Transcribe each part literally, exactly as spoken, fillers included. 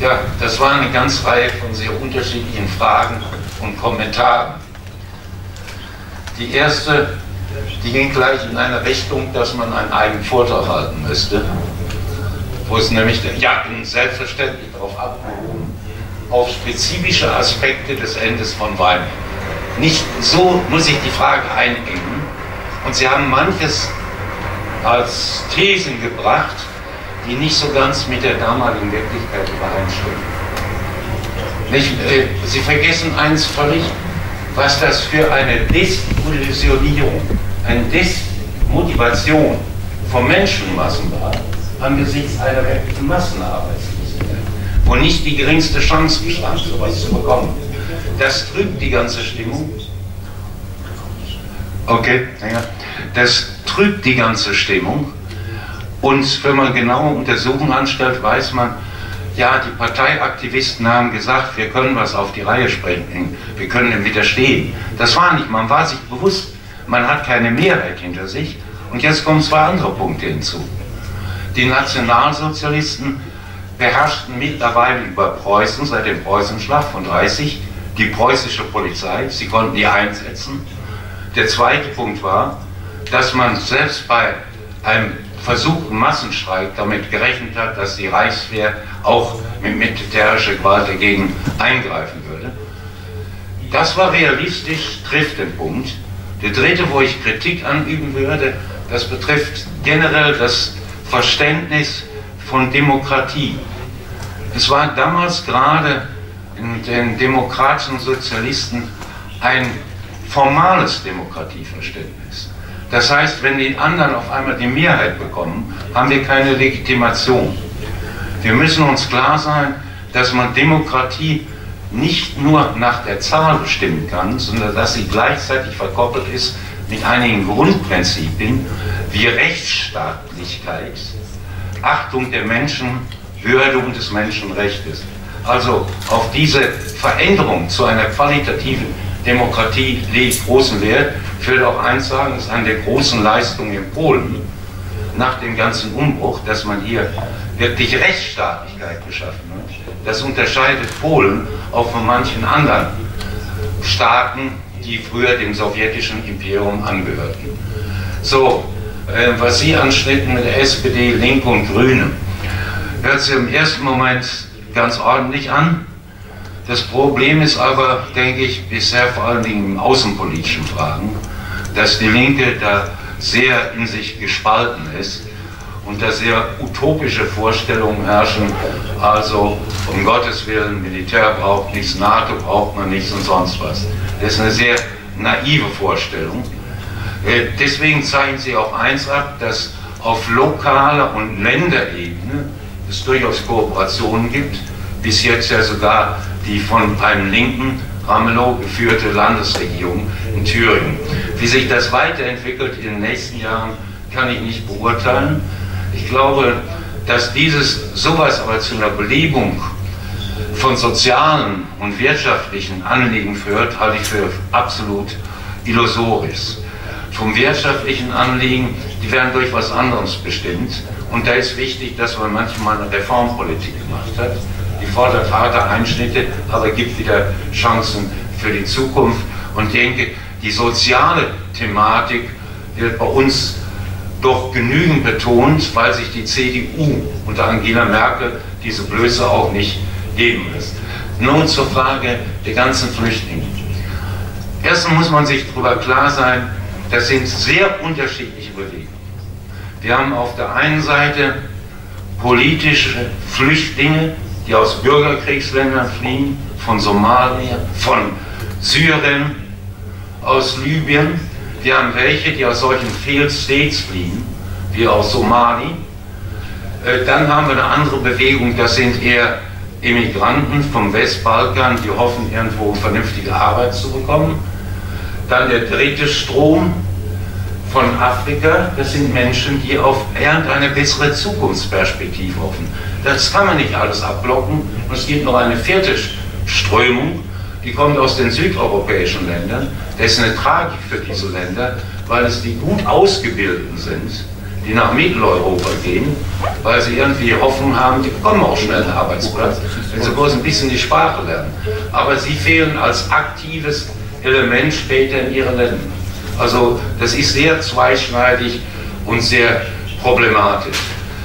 Ja, das war eine ganze Reihe von sehr unterschiedlichen Fragen und Kommentaren. Die erste, die ging gleich in eine Richtung, dass man einen eigenen Vortrag halten müsste, wo es nämlich, ja, selbstverständlich darauf abgehoben, auf spezifische Aspekte des Endes von Weimar. Nicht so muss ich die Frage einengen, und Sie haben manches als Thesen gebracht, die nicht so ganz mit der damaligen Wirklichkeit übereinstimmen. Nicht, äh, Sie vergessen eins völlig, was das für eine Desillusionierung, eine Desmotivation von Menschenmassen war, angesichts einer wirklichen Massenarbeitslosigkeit, wo nicht die geringste Chance bestand, sowas zu bekommen. Das trübt die ganze Stimmung. Okay, ja. Das trübt die ganze Stimmung. Und wenn man genaue Untersuchungen anstellt, weiß man, ja, die Parteiaktivisten haben gesagt, wir können was auf die Reihe sprengen, wir können dem widerstehen. Das war nicht, man war sich bewusst, man hat keine Mehrheit hinter sich. Und jetzt kommen zwei andere Punkte hinzu. Die Nationalsozialisten beherrschten mittlerweile über Preußen, seit dem Preußenschlag von dreißig, die preußische Polizei, sie konnten die einsetzen. Der zweite Punkt war, dass man selbst bei einem versuchten Massenstreik damit gerechnet hat, dass die Reichswehr auch mit militärischer Gewalt dagegen eingreifen würde. Das war realistisch, trifft den Punkt. Der dritte, wo ich Kritik anüben würde, das betrifft generell das Verständnis von Demokratie. Es war damals gerade in den demokratischen Sozialisten ein formales Demokratieverständnis. Das heißt, wenn die anderen auf einmal die Mehrheit bekommen, haben wir keine Legitimation. Wir müssen uns klar sein, dass man Demokratie nicht nur nach der Zahl bestimmen kann, sondern dass sie gleichzeitig verkoppelt ist mit einigen Grundprinzipien wie Rechtsstaatlichkeit, Achtung der Menschenwürde und des Menschenrechtes. Also auf diese Veränderung zu einer qualitativen Demokratie legt großen Wert. Ich will auch eins sagen, es ist eine der großen Leistungen in Polen nach dem ganzen Umbruch, dass man hier wirklich Rechtsstaatlichkeit geschaffen hat. Das unterscheidet Polen auch von manchen anderen Staaten, die früher dem sowjetischen Imperium angehörten. So, äh, was Sie anschnitten mit der S P D, Linke und Grüne, hört sich im ersten Moment ganz ordentlich an. Das Problem ist aber, denke ich, bisher vor allen Dingen in außenpolitischen Fragen, dass die Linke da sehr in sich gespalten ist und da sehr utopische Vorstellungen herrschen, also um Gottes Willen, Militär braucht nichts, NATO braucht man nichts und sonst was. Das ist eine sehr naive Vorstellung. Deswegen zeigen sie auch eins ab, dass auf lokaler und Länderebene es durchaus Kooperationen gibt, bis jetzt ja sogar die von einem linken Ramelow geführte Landesregierung in Thüringen. Wie sich das weiterentwickelt in den nächsten Jahren, kann ich nicht beurteilen. Ich glaube, dass dieses sowas aber zu einer Belebung von sozialen und wirtschaftlichen Anliegen führt, halte ich für absolut illusorisch. Vom wirtschaftlichen Anliegen, die werden durch was anderes bestimmt. Und da ist wichtig, dass man manchmal eine Reformpolitik gemacht hat. Die fordert harte Einschnitte, aber gibt wieder Chancen für die Zukunft. Und ich denke, die soziale Thematik wird bei uns doch genügend betont, weil sich die C D U unter Angela Merkel diese Blöße auch nicht geben lässt. Nun zur Frage der ganzen Flüchtlinge. Erstens muss man sich darüber klar sein, das sind sehr unterschiedliche Bewegungen. Wir haben auf der einen Seite politische Flüchtlinge, die aus Bürgerkriegsländern fliehen, von Somalia, von Syrien, aus Libyen. Wir haben welche, die aus solchen Failed States fliehen, wie aus Somali. Dann haben wir eine andere Bewegung, das sind eher Immigranten vom Westbalkan, die hoffen, irgendwo vernünftige Arbeit zu bekommen. Dann der dritte Strom von Afrika, das sind Menschen, die auf irgendeine bessere Zukunftsperspektive hoffen. Das kann man nicht alles abblocken. Und es gibt noch eine vierte Strömung, die kommt aus den südeuropäischen Ländern. Das ist eine Tragik für diese Länder, weil es die gut Ausgebildeten sind, die nach Mitteleuropa gehen, weil sie irgendwie Hoffnung haben, die bekommen auch schnell einen Arbeitsplatz, wenn sie bloß ein bisschen die Sprache lernen. Aber sie fehlen als aktives Element später in ihren Ländern. Also das ist sehr zweischneidig und sehr problematisch.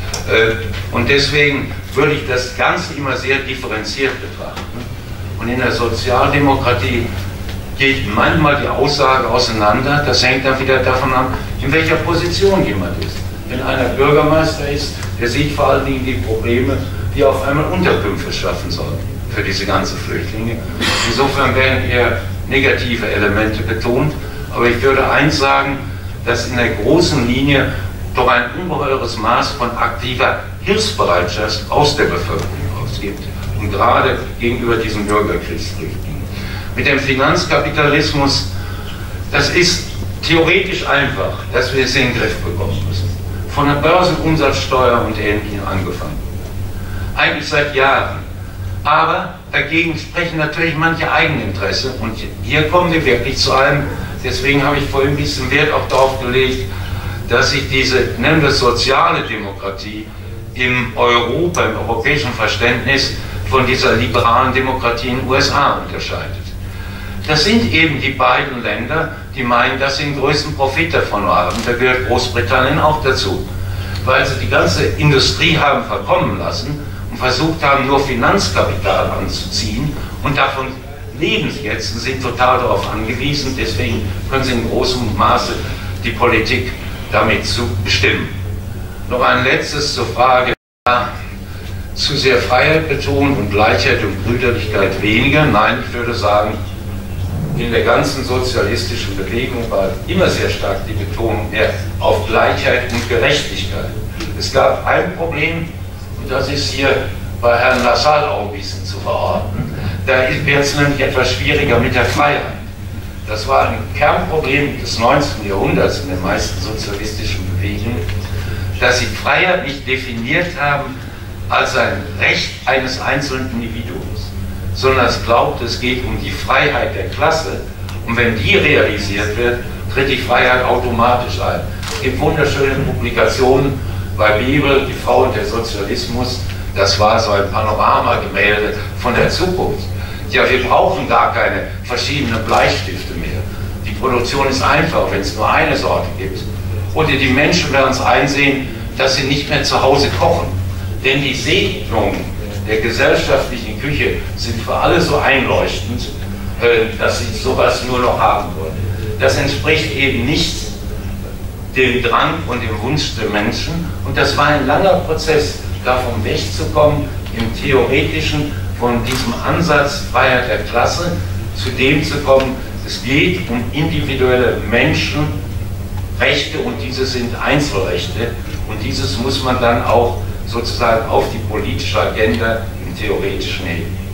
Und deswegen würde ich das Ganze immer sehr differenziert betrachten. Und in der Sozialdemokratie geht manchmal die Aussage auseinander, das hängt dann wieder davon ab, in welcher Position jemand ist. Wenn einer Bürgermeister ist, der sieht vor allen Dingen die Probleme, die auf einmal Unterkünfte schaffen sollen für diese ganzen Flüchtlinge. Insofern werden eher negative Elemente betont, aber ich würde eins sagen, dass in der großen Linie doch ein ungeheures Maß von aktiver Hilfsbereitschaft aus der Bevölkerung ausgibt und gerade gegenüber diesen Bürgerkriegsflüchtlingen. Mit dem Finanzkapitalismus, das ist theoretisch einfach, dass wir es in den Griff bekommen müssen. Von der Börsenumsatzsteuer und Ähnlichem angefangen. Eigentlich seit Jahren. Aber dagegen sprechen natürlich manche Eigeninteresse. Und hier kommen wir wirklich zu einem, deswegen habe ich vorhin ein bisschen Wert auch darauf gelegt, dass sich diese, nennen wir es soziale Demokratie, im Europa, im europäischen Verständnis von dieser liberalen Demokratie in den U S A unterscheidet. Das sind eben die beiden Länder, die meinen, dass sie den größten Profit davon haben. Da gehört Großbritannien auch dazu. Weil sie die ganze Industrie haben verkommen lassen und versucht haben, nur Finanzkapital anzuziehen. Und davon leben sie jetzt und sind total darauf angewiesen. Deswegen können sie in großem Maße die Politik damit zu bestimmen. Noch ein letztes zur Frage, zu sehr Freiheit betont und Gleichheit und Brüderlichkeit weniger. Nein, ich würde sagen, in der ganzen sozialistischen Bewegung war immer sehr stark die Betonung mehr auf Gleichheit und Gerechtigkeit. Es gab ein Problem, und das ist hier bei Herrn Lassalle auch ein bisschen zu verorten, da wird es nämlich etwas schwieriger mit der Freiheit. Das war ein Kernproblem des neunzehnten Jahrhunderts in den meisten sozialistischen Bewegungen, dass sie Freiheit nicht definiert haben als ein Recht eines einzelnen Individuums, sondern es glaubt, es geht um die Freiheit der Klasse, und wenn die realisiert wird, tritt die Freiheit automatisch ein. Es gibt wunderschöne Publikationen bei Bibel, die Frau und der Sozialismus, das war so ein Panoramagemälde von der Zukunft. Ja, wir brauchen gar keine verschiedenen Bleistifte mehr. Die Produktion ist einfach, wenn es nur eine Sorte gibt. Oder die Menschen werden es einsehen, dass sie nicht mehr zu Hause kochen. Denn die Segnungen der gesellschaftlichen Küche sind für alle so einleuchtend, dass sie sowas nur noch haben wollen. Das entspricht eben nicht dem Drang und dem Wunsch der Menschen. Und das war ein langer Prozess, davon wegzukommen, im Theoretischen von diesem Ansatz Freiheit der Klasse zu dem zu kommen, es geht um individuelle Menschenrechte und diese sind Einzelrechte. Und dieses muss man dann auch sozusagen auf die politische Agenda im Theoretischen heben.